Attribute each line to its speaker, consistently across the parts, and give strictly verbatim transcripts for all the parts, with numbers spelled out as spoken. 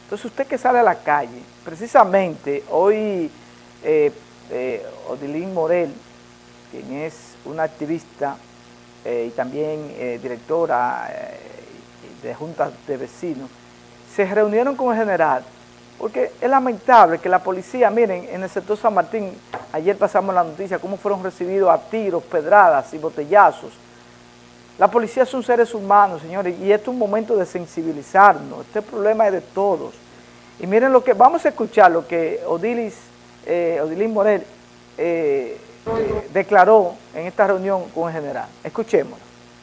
Speaker 1: Entonces usted que sale a la calle, precisamente hoy eh, eh, Odilín Morel, quien es una activista eh, y también eh, directora eh, de juntas de vecinos, se reunieron con el general, porque es lamentable que la policía, miren, en el sector San Martín, ayer pasamos la noticia, cómo fueron recibidos a tiros, pedradas y botellazos. La policía son seres humanos, señores, y esto es un momento de sensibilizarnos, este problema es de todos. Y miren lo que, vamos a escuchar lo que Odilis, eh, Odilín Morel eh, eh, declaró en esta reunión con el general. Escuchémoslo.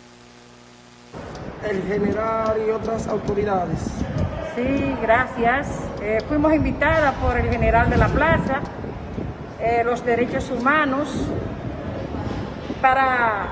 Speaker 2: El general y otras autoridades.
Speaker 3: Sí, gracias. Eh, fuimos invitadas por el general de la plaza, eh, los derechos humanos, para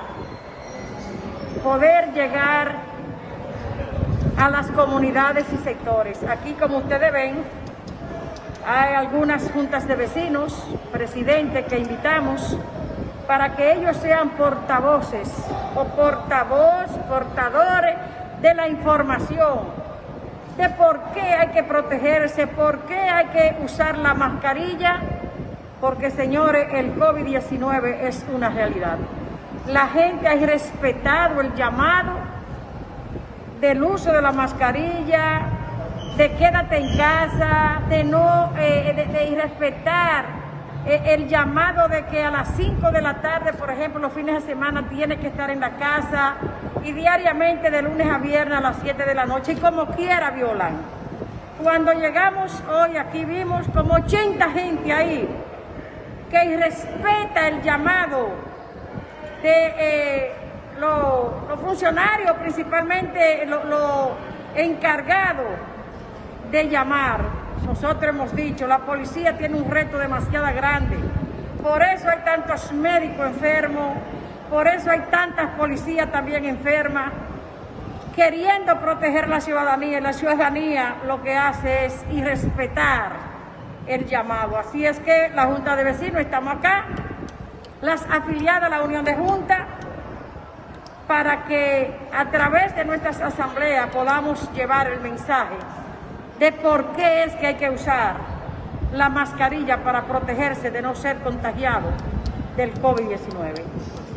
Speaker 3: poder llegar a las comunidades y sectores. Aquí, como ustedes ven, hay algunas juntas de vecinos, presidente, que invitamos para que ellos sean portavoces o portavoz, portadores de la información, de por qué hay que protegerse, por qué hay que usar la mascarilla, porque, señores, el COVID diecinueve es una realidad. La gente ha irrespetado el llamado del uso de la mascarilla, de quédate en casa, de no eh, de, de irrespetar eh, el llamado de que a las cinco de la tarde, por ejemplo, los fines de semana tiene que estar en la casa, y diariamente de lunes a viernes a las siete de la noche, y como quiera violan. Cuando llegamos hoy aquí vimos como ochenta gente ahí que irrespeta el llamado de eh, los lo funcionarios, principalmente los lo encargados de llamar. Nosotros hemos dicho, la policía tiene un reto demasiado grande, por eso hay tantos médicos enfermos, por eso hay tantas policías también enfermas, queriendo proteger la ciudadanía, y la ciudadanía lo que hace es irrespetar el llamado. Así es que la Junta de Vecinos estamos acá, las afiliadas a la Unión de Juntas, para que a través de nuestras asambleas podamos llevar el mensaje de por qué es que hay que usar la mascarilla para protegerse de no ser contagiado del COVID diecinueve.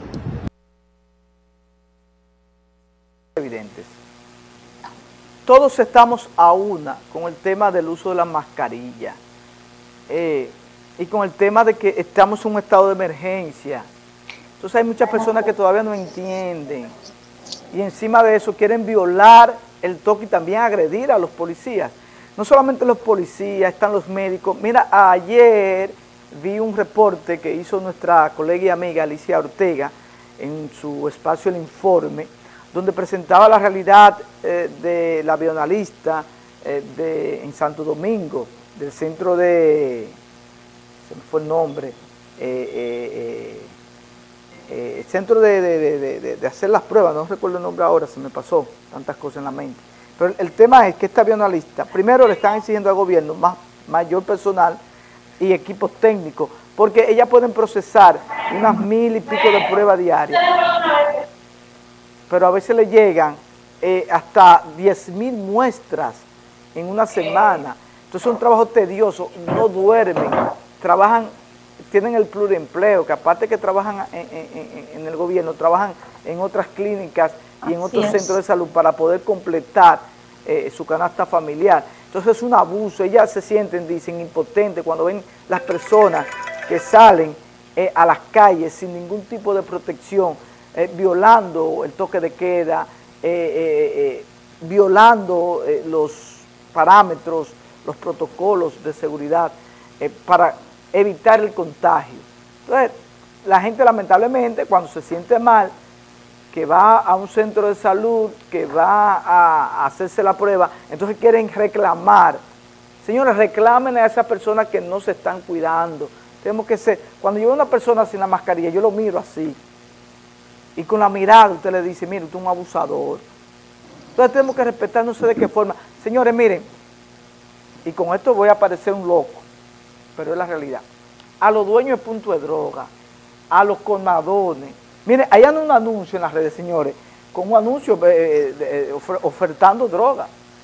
Speaker 1: Evidentes. Todos estamos a una con el tema del uso de la mascarilla eh, y con el tema de que estamos en un estado de emergencia. Entonces hay muchas personas que todavía no entienden y encima de eso quieren violar el toque y también agredir a los policías. No solamente los policías, están los médicos. Mira, ayer vi un reporte que hizo nuestra colega y amiga Alicia Ortega en su espacio El Informe, donde presentaba la realidad eh, de la bioanalista eh, de, en Santo Domingo, del centro de, se me fue el nombre, eh, eh, eh, el centro de, de, de, de, de hacer las pruebas, no recuerdo el nombre ahora, se me pasó, tantas cosas en la mente. Pero el tema es que esta bioanalista, primero le están exigiendo al gobierno más, mayor personal y equipos técnicos, porque ellas pueden procesar unas mil y pico de pruebas diarias, pero a veces le llegan eh, hasta diez mil muestras en una semana. Entonces es un trabajo tedioso, no duermen, trabajan, tienen el pluriempleo, que aparte que trabajan en, en, en el gobierno, trabajan en otras clínicas y en otros centros de salud para poder completar eh, su canasta familiar. Entonces es un abuso, ellas se sienten, dicen, impotentes cuando ven las personas que salen eh, a las calles sin ningún tipo de protección, eh, violando el toque de queda, eh, eh, eh, violando eh, los parámetros, los protocolos de seguridad eh, para evitar el contagio. Entonces, la gente lamentablemente cuando se siente mal, que va a un centro de salud, que va a hacerse la prueba, entonces quieren reclamar. Señores, reclamen a esas personas que no se están cuidando. Tenemos que ser, cuando yo veo a una persona sin la mascarilla, yo lo miro así. Y con la mirada usted le dice, mire, usted es un abusador. Entonces tenemos que respetar, no sé de qué forma. Señores, miren, y con esto voy a parecer un loco, pero es la realidad. A los dueños de punto de droga, a los colmadones. Miren, ahí anda un anuncio en las redes, señores, con un anuncio eh, eh, ofertando droga.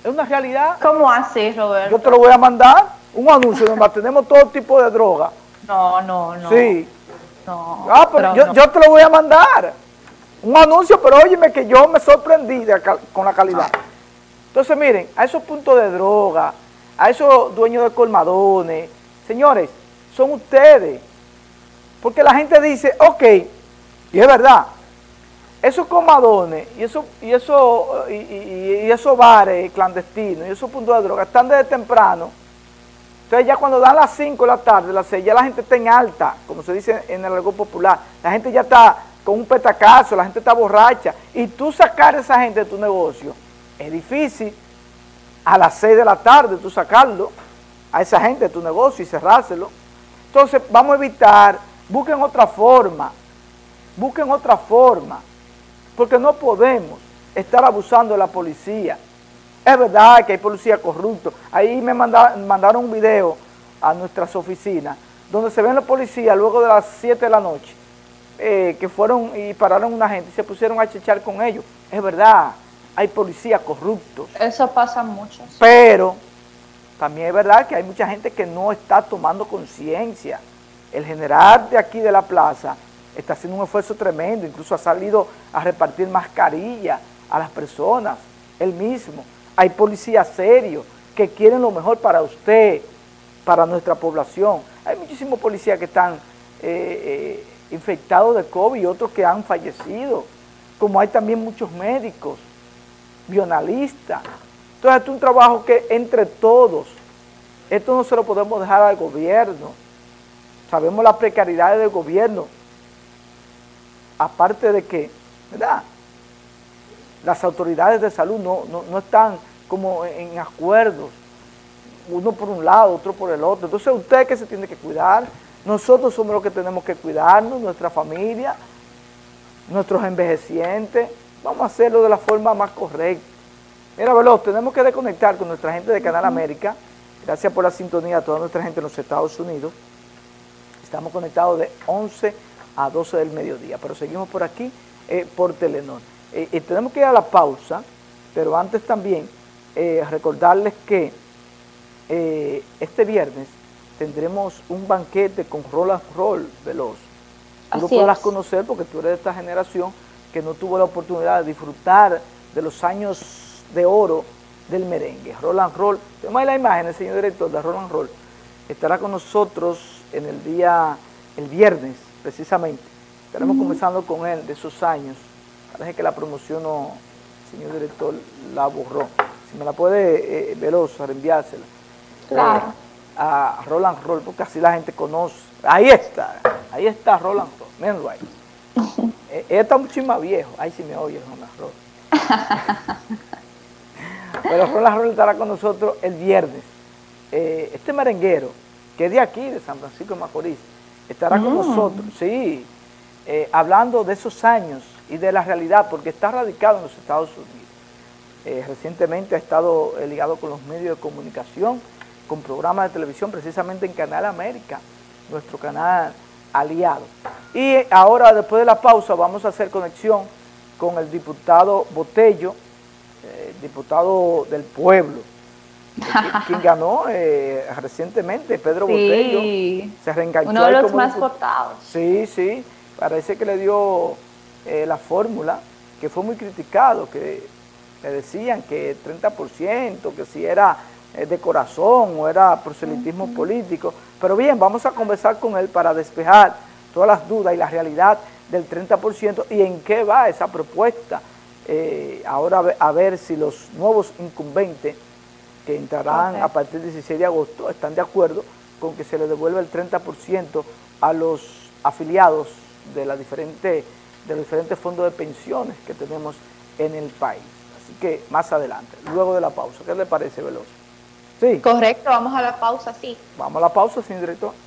Speaker 1: Es una realidad.
Speaker 4: ¿Cómo así, Roberto?
Speaker 1: Yo te lo voy a mandar, un anuncio donde tenemos todo tipo de droga.
Speaker 4: No, no, no.
Speaker 1: Sí.
Speaker 4: No.
Speaker 1: Ah, pero,
Speaker 4: pero
Speaker 1: yo,
Speaker 4: no.
Speaker 1: yo te lo voy a mandar. Un anuncio, pero óyeme que yo me sorprendí de cal- con la calidad. Entonces, miren, a esos puntos de droga, a esos dueños de colmadones, señores, son ustedes. Porque la gente dice, ok, y es verdad, esos colmadones y esos, y esos, y, y- y esos bares clandestinos y esos puntos de droga están desde temprano. Entonces ya cuando dan las cinco de la tarde, las seis, ya la gente está en alta, como se dice en el argot popular. La gente ya está con un petacazo, la gente está borracha. Y tú sacar a esa gente de tu negocio, es difícil. A las seis de la tarde tú sacarlo a esa gente de tu negocio y cerrárselo. Entonces vamos a evitar, busquen otra forma, busquen otra forma, porque no podemos estar abusando de la policía. Es verdad que hay policía corruptos. Ahí me manda, mandaron un video a nuestras oficinas donde se ven los policías luego de las siete de la noche eh, que fueron y pararon a una gente y se pusieron a chechar con ellos. Es verdad, hay policías corruptos.
Speaker 4: Eso pasa mucho. Sí.
Speaker 1: Pero también es verdad que hay mucha gente que no está tomando conciencia. El general de aquí de la plaza está haciendo un esfuerzo tremendo, incluso ha salido a repartir mascarillas a las personas, él mismo. Hay policías serios que quieren lo mejor para usted, para nuestra población. Hay muchísimos policías que están eh, eh, infectados de COVID y otros que han fallecido, como hay también muchos médicos, bioanalistas. Entonces, esto es un trabajo que entre todos, esto no se lo podemos dejar al gobierno. Sabemos las precariedades del gobierno, aparte de que, ¿verdad?, las autoridades de salud no, no, no están como en acuerdos, uno por un lado, otro por el otro. Entonces usted que se tiene que cuidar, nosotros somos los que tenemos que cuidarnos, nuestra familia, nuestros envejecientes, vamos a hacerlo de la forma más correcta. Mira, Veloz, tenemos que desconectar con nuestra gente de Canal América, gracias por la sintonía a toda nuestra gente en los Estados Unidos. Estamos conectados de once a doce del mediodía, pero seguimos por aquí, eh, por Telenor. Eh, eh, tenemos que ir a la pausa, pero antes también eh, recordarles que eh, este viernes tendremos un banquete con Roland Roll, Veloz. Tú lo podrás conocer porque tú eres de esta generación que no tuvo la oportunidad de disfrutar de los años de oro del merengue. Roland Roll, tenemos ahí la imagen, el señor director de Roland Roll, estará con nosotros en el día, el viernes precisamente. Estaremos mm. conversando con él de esos años. Parece que la promoción, no, el señor director la borró. Si me la puede, eh, Veloz, reenviársela.
Speaker 4: Claro.
Speaker 1: Eh, a Roland Roll, porque así la gente conoce. Ahí está, ahí está Roland Roll. Miren ahí. eh, él está mucho más viejo. Ahí sí me oye Roland Roll. Pero Roland Roll estará con nosotros el viernes. Eh, este merenguero, que es de aquí, de San Francisco de Macorís, estará mm. con nosotros, sí, eh, hablando de esos años y de la realidad, porque está radicado en los Estados Unidos. Eh, recientemente ha estado eh, ligado con los medios de comunicación, con programas de televisión, precisamente en Canal América, nuestro canal aliado. Y ahora, después de la pausa, vamos a hacer conexión con el diputado Botello, eh, diputado del pueblo, quien ganó eh, recientemente, Pedro
Speaker 4: sí,
Speaker 1: Botello, se reenganchó.
Speaker 4: Uno de los
Speaker 1: como
Speaker 4: más
Speaker 1: diputado.
Speaker 4: votados.
Speaker 1: Sí, sí, parece que le dio eh, la fórmula, que fue muy criticado, que le decían que treinta por ciento, que si era eh, de corazón o era proselitismo uh-huh. político. Pero bien, vamos a conversar con él para despejar todas las dudas y la realidad del treinta por ciento y en qué va esa propuesta. Eh, ahora a ver, a ver si los nuevos incumbentes que entrarán okay. a partir del dieciséis de agosto están de acuerdo con que se le devuelva el treinta por ciento a los afiliados de, la diferente, de los diferentes fondos de pensiones que tenemos en el país. Así que más adelante, luego de la pausa. ¿Qué le parece, Veloz? Sí.
Speaker 4: Correcto, vamos a la pausa, sí.
Speaker 1: Vamos a la pausa, señor director.